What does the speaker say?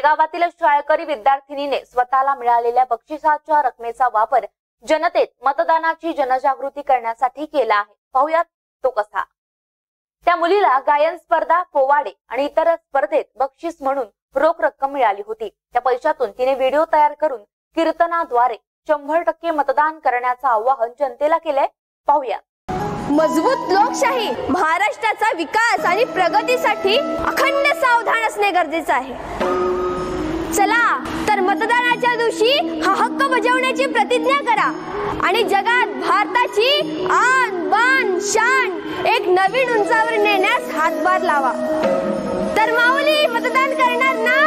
शेगावातील शाळकरी विद्यार्थिनीने स्वतःला मिळालेल्या बक्षिसाच्या रकमेचा वापर जनतेत मतदानाची जनजागृती करण्यासाठी केला आहे. पाहुयात तो कसा. त्या मुलीला गायन स्पर्धा, पोवाडे आणि इतर स्पर्धेत बक्षीस म्हणून रोख रक्कम मिळाली होती. त्या पैशातून तिने व्हिडिओ तयार करून कीर्तनाद्वारे 100% मतदान करण्याचं आवाहन जनतेला केलंय. पाहुया. मजबूत लोकशाही, महाराष्ट्राचा विकास आणि प्रगतीसाठी अखंड सावधान असणे गरजेचे आहे. चला तर मतदानाच्या दिवशी हा हक्क बजावण्याची प्रतिज्ञा करा आणि जगात भारताची आन बान शान एक नवीन उंचावर नेण्यास हातभार लावा. तर माऊली, मतदान करणार ना?